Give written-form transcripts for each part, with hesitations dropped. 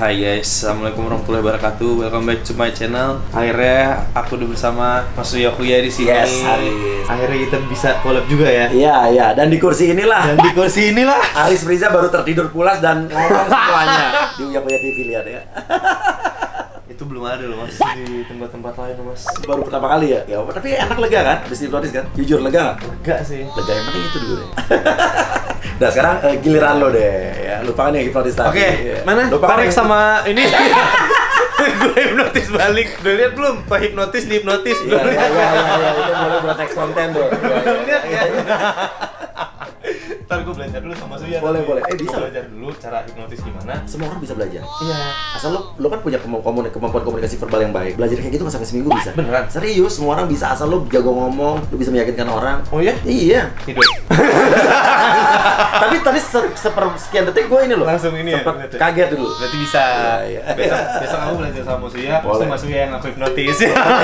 Hai guys, assalamualaikum warahmatullahi wabarakatuh. Welcome back to my channel. Akhirnya aku udah bersama Mas Uya di sini. Yes, Aris. Akhirnya kita bisa collab juga ya. Iya. Dan di kursi inilah. Aris Riza baru tertidur pulas dan ngomong semuanya. Di Uya TV lihat ya. itu belum ada loh Mas di tempat-tempat lain Mas. Baru pertama kali ya. Ya, tapi enak lega kan? Habis dihipnotis kan? Jujur lega nggak? Lega sih. Lega yang penting itu dulu deh. Nah sekarang giliran lo deh. Ya, lupakan yang hipnotis tadi. Oke, mana? Lupakan Korek yang... sama ini. Gue hipnotis balik. Udah lihat belum? Pak hipnotis di hipnotis. Iya. Itu boleh buat teks konten tuh. Lihat ya. Ntar gue belajar dulu sama Suya. Boleh. Bisa Bisa. belajar dulu cara hipnotis gimana. Semua orang bisa belajar. Iya. Asal lo kan punya kemampuan komunikasi verbal yang baik. Belajar kayak gitu nggak sampai seminggu bisa. Beneran? Serius, semua orang bisa asal lo jago ngomong, lo bisa meyakinkan orang. Oh iya? Iya. Hidup. Tapi tadi sekian detik gue ini loh. Langsung ini ya, sempet kaget dulu. Berarti bisa. Iya. Besok aku belajar sama Suya. Boleh. Pasti Mas Suya yang aku hipnotis.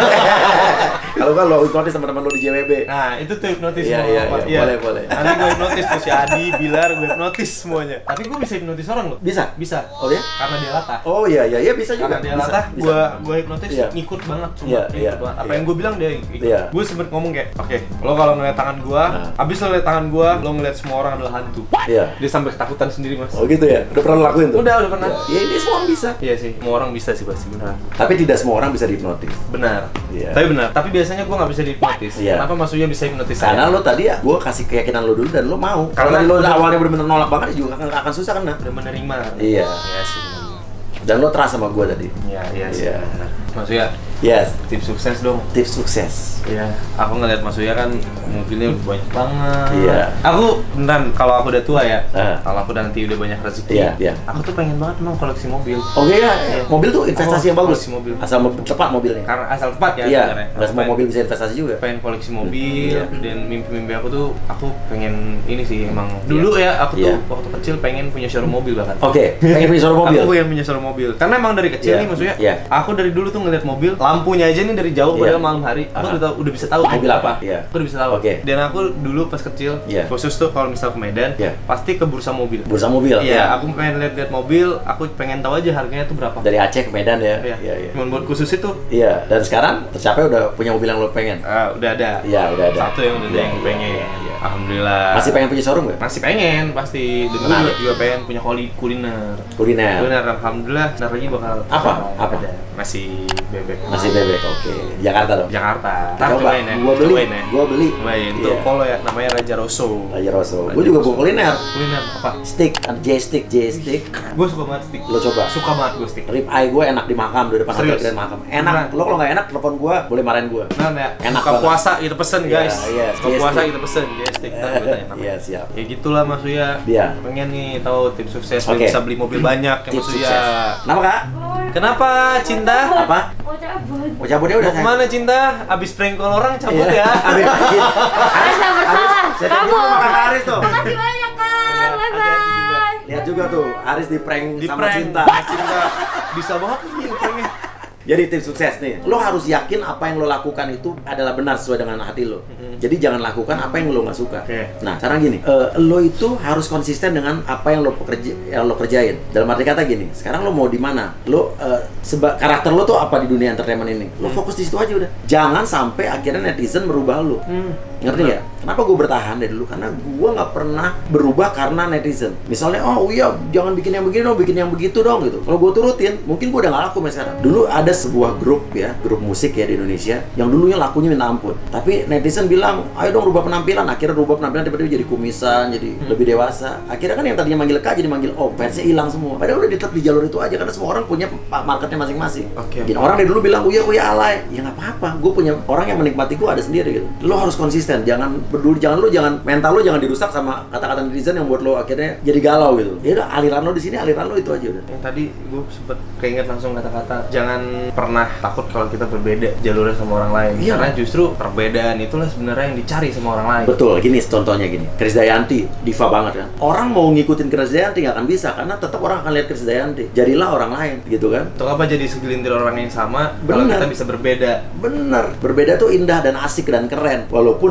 Kalau kan lo hipnotis sama teman lo di JWB. Nah, itu tuh hipnotis Iya, semua. iya. Boleh. Nanti gue hipnotis tuh si Adi, Bilar, gue hipnotis semuanya. Tapi gue bisa hipnotis orang loh. Bisa? Bisa. Oh ya? Karena dia latah. Oh iya, bisa juga. Karena dia Bisa, latah, bisa. gue hipnotis Iya. ngikut banget cuma Iya, ngikut banget. Apa iya. yang gue bilang dia ikut. Iya. Gue sempet ngomong kayak, oke, lo kalau ngeliat tangan gue, Nah. abis lo ngeliat tangan gue, lo ngeliat semua orang adalah hantu. Iya. Dia sampai ketakutan sendiri Mas. Oh gitu ya? Udah pernah lo lakuin tuh? Udah pernah. Ya ini semua orang bisa. Iya sih, semua orang bisa sih pasti benar. Tapi tidak semua orang bisa dihipnotis. Benar. Iya. Tapi benar. Tapi biasanya gue nggak bisa dihipnotis. Iya. Kenapa Mas Uya bisa hipnotis Karena saya? lo tadi ya, gue kasih keyakinan lo dulu dan lo mau. Kalau Karena tadi lo udah- awalnya bener-bener nolak banget, juga akan susah kena. Udah menerima. Iya. Iya sih. Dan lo trust sama gue tadi. Iya sih. Iya. Benar. Mas Uya, Yes. tips sukses dong. Tips sukses. Iya, aku ngeliat Mas Uya kan mobilnya udah banyak banget. Iya. Aku beneran kalau aku udah tua ya, Ah. kalau aku nanti udah banyak rezeki, Iya. aku tuh pengen banget mau koleksi mobil. Oke ya, mobil tuh investasi yang bagus. Koleksi mobil. Asal tepat mobilnya. Karena asal tepat ya. Iya, sebenarnya. nggak Aku semua pengen- mobil bisa investasi juga. pengen koleksi mobil Iya. dan mimpi-mimpi aku tuh aku pengen ini sih emang dulu ya aku tuh Iya. waktu kecil pengen punya showroom mobil bahkan. Oke, pengen punya showroom mobil. Aku pengen punya showroom mobil. Karena emang dari kecil Iya. nih maksudnya. Iya. Aku dari dulu tuh ngeliat mobil, lampunya aja nih dari jauh Iya. padahal malam hari. Aku Aha. udah bisa tahu Mobil apa? Iya. Aku udah bisa tahu. Oke. Dan aku dulu pas kecil, Iya. khusus tuh kalau misal ke Medan, Iya. pasti ke bursa mobil. Bursa mobil. Iya, aku pengen lihat mobil, aku pengen tahu aja harganya tuh berapa. Dari Aceh ke Medan ya. Iya. Iya. Cuman buat khusus itu, Iya. Dan sekarang tercapai udah punya mobil yang lo pengen. udah ada. Iya, udah ada. Satu yang udah ada yang Iya, pengen. iya, iya. Alhamdulillah. Masih pengen punya showroom nggak? Masih pengen pasti. Dan gue Menarik. juga pengen punya kuliner. Kuliner. Kuliner, alhamdulillah. Ntar lagi bakal Apa? Apa? Ada. Nasi bebek. Nasi bebek. Oke. Jakarta dong. Jakarta. Ntar Coba. cobain ya. Gua beli. Cobain ya. Gua beli. Cobain. Tuh Iya. follow ya. Namanya Raja Rosso. Raja Rosso. Raja Gue juga Rosso. buat kuliner. Kuliner apa? Steak, J-stick. Gue suka banget stick. Lo coba. Suka banget gue stick. Rib eye gue enak di Makam, di depan hotel Serius? Grand Makam. Enak. Beneran? Lo kalau nggak enak, telepon gue, boleh marahin gue. Nah, ya. Enak Buka banget. puasa kita pesen Iya, guys. iya, Buka yes, puasa stick. kita pesen stick. Ntar gue tanya namanya. Iya, siap. Ya gitulah Mas Uya. Iya. Pengen nih tahu tips sukses biar Oke. bisa beli mobil banyak ya Mas Tips Uya. sukses. Kenapa kak? Kenapa Cinta? Apa? Mau cabut. Mau cabut ya udah. Mau kemana Cinta? Abis prank call orang cabut Iya. ya? Abis prank. Anda bersalah. Kamu. Makan Aris tuh. Makasih banyak Kak. Bye bye. Lihat juga tuh, Aris di prank Di sama prank Cinta. sama Cinta. Bisa banget nih pranknya. Jadi tips sukses nih, lo harus yakin apa yang lo lakukan itu adalah benar sesuai dengan hati lo. Jadi jangan lakukan apa yang lo nggak suka. Oke. Nah, sekarang gini, lo itu harus konsisten dengan apa yang lo kerjain. Dalam arti kata gini, sekarang lo mau di mana? Lo karakter lo tuh apa di dunia entertainment ini? Lo fokus di situ aja udah. Jangan sampai akhirnya netizen merubah lo. Ngerti nggak? Kenapa gue bertahan dari dulu? Karena gue nggak pernah berubah karena netizen. Misalnya, oh iya, jangan bikin yang begini dong, bikin yang begitu dong gitu. Kalau gue turutin, mungkin gue udah nggak laku sampai sekarang. Dulu ada sebuah grup ya, grup musik ya di Indonesia, yang dulunya lakunya minta ampun. Tapi netizen bilang, ayo dong rubah penampilan. Akhirnya rubah penampilan, tiba-tiba jadi kumisan, jadi lebih dewasa. Akhirnya kan yang tadinya manggil Kak jadi manggil Om. Fansnya hilang semua. Padahal udah tetap di jalur itu aja, karena semua orang punya marketnya masing-masing. Oke. Jadi orang dari dulu bilang, uya alay. Ya nggak apa-apa. Gue punya orang yang menikmati gue ada sendiri gitu. Lo harus konsisten, jangan peduli, jangan mental lo jangan dirusak sama kata-kata netizen yang buat lo akhirnya jadi galau gitu. Ya udah, aliran lo di sini, aliran lo itu aja udah. Yang tadi gue sempet keinget langsung kata-kata jangan pernah takut kalau kita berbeda jalurnya sama orang lain. Iya. Karena justru perbedaan itulah sebenarnya yang dicari sama orang lain. Betul, gini contohnya gini. Krisdayanti, diva banget kan. Orang mau ngikutin Krisdayanti nggak akan bisa karena tetap orang akan lihat Krisdayanti. Jadilah orang lain, gitu kan? Untuk apa jadi segelintir orang yang sama kalau Benar. kita bisa berbeda? Bener, berbeda tuh indah dan asik dan keren. Walaupun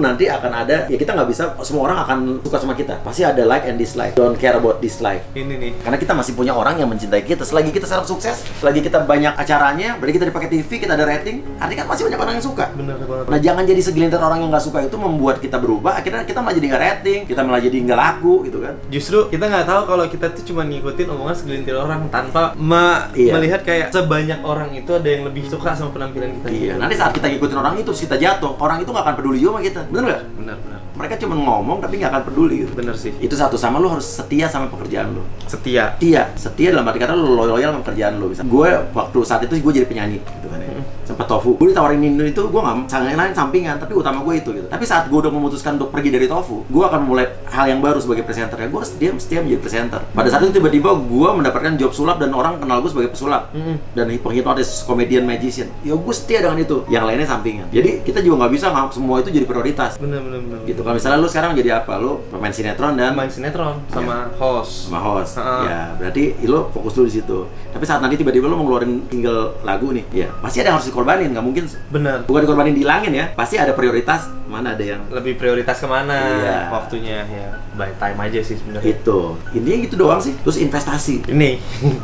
nanti akan ada, ya kita nggak bisa, semua orang akan suka sama kita. Pasti ada like and dislike. Don't care about dislike. Ini nih. Karena kita masih punya orang yang mencintai kita. Selagi kita sekarang sukses, selagi kita banyak acaranya, berarti kita dipakai TV, kita ada rating, artinya kan masih banyak orang yang suka. Bener banget. Nah, jangan jadi segelintir orang yang nggak suka itu membuat kita berubah. Akhirnya kita malah jadi nggak rating, kita malah jadi nggak laku gitu kan. Justru kita nggak tahu kalau kita tuh cuma ngikutin omongan segelintir orang tanpa melihat kayak sebanyak orang itu ada yang lebih suka sama penampilan kita. Iya, nanti saat kita ngikutin orang itu, terus kita jatuh, orang itu nggak akan peduli juga sama kita. Bener nggak? Bener. Mereka cuma ngomong tapi nggak akan peduli gitu. Bener sih. Itu satu, sama lu harus setia sama pekerjaan lu. Setia Setia dalam arti kata lu loyal sama pekerjaan lu. Gue waktu saat itu gue jadi penyanyi gitu kan ya. Sempat Tofu. Gue ditawarin itu, gue nggak sangat sampingan, tapi utama gue itu gitu. Tapi saat gue udah memutuskan untuk pergi dari Tofu, gue akan mulai hal yang baru sebagai presenter. Ya gue harus setia menjadi presenter. Pada saat itu tiba-tiba gue mendapatkan job sulap dan orang kenal gue sebagai pesulap dan penghipnotis, comedian, magician. Ya gue setia dengan itu. Yang lainnya sampingan. Jadi kita juga nggak bisa semua itu jadi prioritas. Bener. Gitu. Kalau misalnya lu sekarang jadi apa? Lu pemain sinetron dan main sinetron sama host. Ya, berarti lu fokus dulu di situ. Tapi saat nanti tiba-tiba lu mau ngeluarin single lagu nih, ya pasti ada yang harus dikorbanin, nggak mungkin. Bener. Bukan dikorbanin, dihilangin ya. Pasti ada prioritas. Mana ada yang lebih prioritas kemana? Iya. Waktunya ya. By time aja sih sebenarnya. Itu. Ini gitu doang sih. Terus investasi. Ini.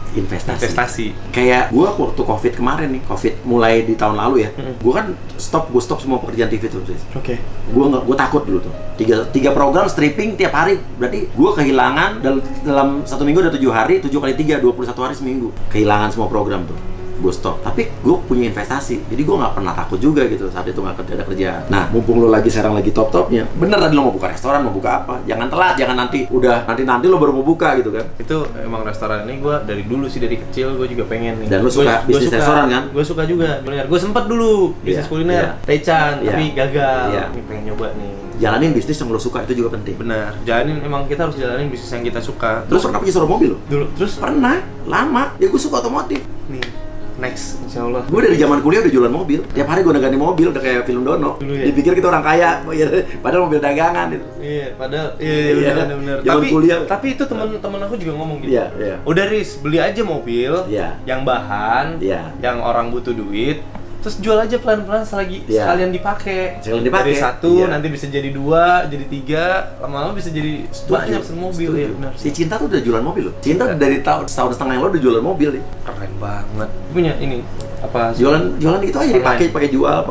Investasi. Kayak gua waktu Covid kemarin nih, Covid mulai di tahun lalu ya. Gua kan stop semua pekerjaan TV tuh. Oke. Gua takut dulu tuh. Tiga program stripping tiap hari. Berarti gue kehilangan dalam 1 minggu ada 7 hari, 7 kali 3, 21 hari seminggu. Kehilangan semua program tuh. Gue stop. Tapi gue punya investasi. Jadi gue nggak pernah takut juga gitu saat itu nggak ada kerjaan. Nah, mumpung lo lagi sekarang lagi top-topnya. Bener tadi lo mau buka restoran, mau buka apa? Jangan telat, jangan nanti lo baru mau buka gitu kan. Itu emang restoran ini gue dari dulu sih, dari kecil gue juga pengen nih. Dan lo suka bisnis restoran kan? Gue suka juga kuliner. Gue sempet dulu bisnis kuliner, Taichan, tapi gagal. Ini pengen nyoba nih. Jalanin bisnis yang lo suka itu juga penting. Benar. Emang kita harus jalanin bisnis yang kita suka. Terus pernah punya showroom mobil lo? Dulu. Terus pernah, lama. Ya gue suka otomotif. Nih, next, insya Allah. Gue dari zaman kuliah udah jualan mobil. Tiap hari gue ganti mobil, udah kayak film Dono. Dulu ya? Dipikir kita orang kaya, padahal mobil dagangan gitu. Iya, padahal benar. Tapi itu teman aku juga ngomong gitu. Iya. Udah Riz, beli aja mobil yang bahan, yang orang butuh duit. Terus jual aja pelan-pelan sekalian dipakai. Dari 1 nanti bisa jadi 2, jadi 3, lama-lama bisa jadi banyak mobil ya. Benar. Si Cinta tuh udah jualan mobil loh. Cinta dari setahun setengah yang lalu udah jualan mobil nih. Keren banget. Punya ini apa? Jualan gitu aja pakai jual.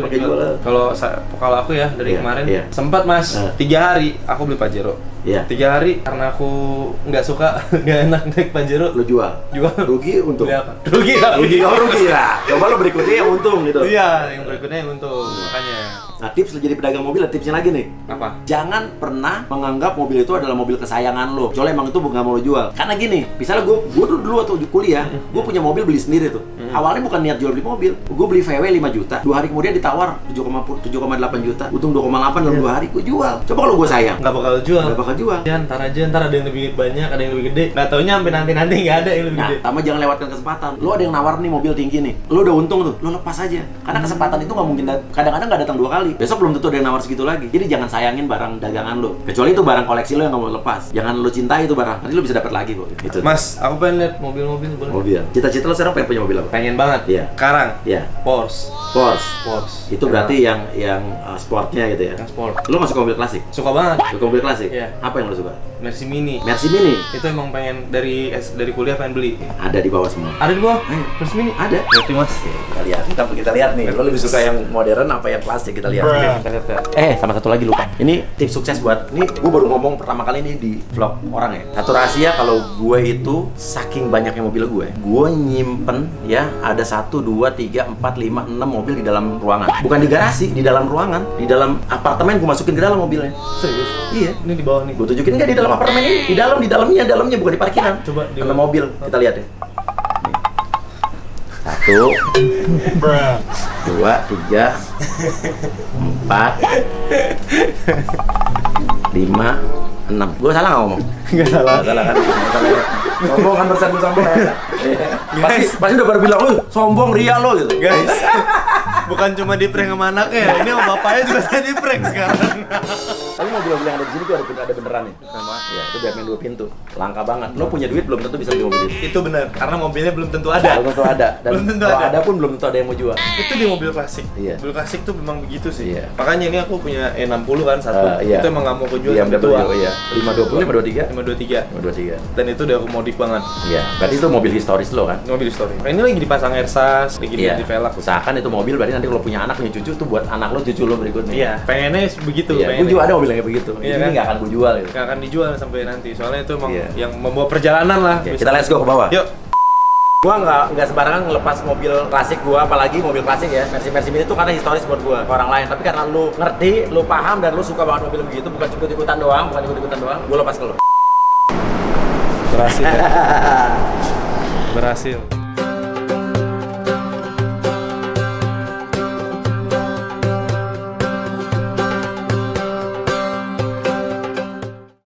Kalau aku ya dari kemarin sempat Mas 3 hari aku beli Pajero. 3 hari karena aku nggak suka, nggak enak naik Pajero. Lo jual. Rugi untung. Beli apa? Rugi lah. Coba lo berikutnya yang untung gitu. Iya, yang berikutnya yang untung. Makanya. Nah, tips lo jadi pedagang mobil, tipsnya lagi nih. Apa? Jangan pernah menganggap mobil itu adalah mobil kesayangan lo. Soalnya emang itu nggak mau lo jual. Karena gini, misalnya gue dulu waktu kuliah, gue punya mobil beli sendiri tuh. Awalnya bukan niat jual beli mobil. Gue beli VW 5 juta. 2 hari kemudian ditawar 7,8 juta. Untung 2,8 dalam 2 hari gue jual. Coba kalau gue sayang. Nggak bakal jual. Ya, ntar ada yang lebih banyak, ada yang lebih gede. Nggak taunya sampai nanti nggak ada yang lebih gede. Sama jangan lewatkan kesempatan. Lo ada yang nawar nih mobil tinggi nih. Lo udah untung tuh, lo lepas aja. Karena kesempatan itu nggak mungkin, kadang-kadang nggak datang 2 kali. Besok belum tentu ada yang nawar segitu lagi. Jadi jangan sayangin barang dagangan lo. Kecuali itu barang koleksi lo yang nggak mau lepas. Jangan lo cintai itu barang. Nanti lo bisa dapat lagi kok. Gitu. Mas, aku pengen lihat mobil-mobil boleh? Mobil. Cita-cita lo sekarang pengen punya mobil apa? Pengen banget. Iya. Sekarang. Iya. Porsche. Itu berarti yang sportnya gitu ya. Yang sport. Lo nggak suka mobil klasik? Suka banget. Suka mobil klasik? Iya. Apa yang lo suka? Mercy Mini. Itu emang pengen dari kuliah pengen beli. Ada di bawah semua. Ada di bawah? Mercy Mini? Ada. Berarti Mas. Kita lihat. Kita lihat nih. Lo lebih suka yang modern apa yang klasik? Kita lihat. Kita lihat. Sama satu lagi lupa. Ini tips sukses buat. Ini gue baru ngomong pertama kali ini di vlog orang ya. Satu rahasia kalau gue itu saking banyaknya mobil gue nyimpen ya ada 1, 2, 3, 4, 5, 6 mobil di dalam ruangan. Bukan di garasi, di dalam ruangan, di dalam apartemen gue masukin ke dalam mobilnya. Serius? Iya. Ini di bawah nih. Gue tunjukin nggak di dalam apartemen ini? Di dalamnya bukan di parkiran. Coba di mobil. Kita lihat ya. 1, 2, 3, 4, 5, 6. Gue salah nggak ngomong? Nggak salah kan? Sombong kan bersan sombong ya? Pasti udah pada bilang, sombong ria lo gitu. Guys. Bukan cuma di prank sama anaknya, ini sama bapaknya juga saya di prank sekarang. Tapi mobil-mobil yang ada di sini tuh ada beneran nih. Sama. Ya, itu Batman 2 pintu. Langka banget. Lo punya duit belum tentu bisa beli mobil itu. Itu benar, karena mobilnya belum tentu ada. Belum tentu ada. Dan belum tentu kalau ada. ada pun belum tentu ada yang mau jual. Itu di mobil klasik. Iya. Mobil klasik tuh memang begitu sih. Iya. Makanya ini aku punya E60 kan satu. Iya. Itu emang nggak mau aku jual Iya, sampai tua. Iya. 520, 523. 523. 523. Dan itu udah aku modif banget. Iya. Berarti itu mobil historis lo kan? Mobil story. Nah, ini lagi dipasang ersas, lagi di velg. Usahakan itu mobil berarti nanti kalau punya anak punya cucu tuh buat anak lo cucu lo berikutnya. Iya. Pengennya begitu. Iya. Gue juga ada mobil yang kayak begitu. Iya, ini kan? nggak akan gue jual gitu. Nggak akan dijual sampai nanti. Soalnya itu emang yang membawa perjalanan lah. Oke, kita let's go ke bawah. Yuk. Gua nggak sembarangan ngelepas mobil klasik gua, apalagi mobil klasik ya. Mercy ini tuh karena historis buat gua, ke orang lain. Tapi karena lu ngerti, lu paham dan lu suka banget mobil begitu, bukan ikut-ikutan doang, gua lepas ke lu. Berhasil. Ya? Berhasil.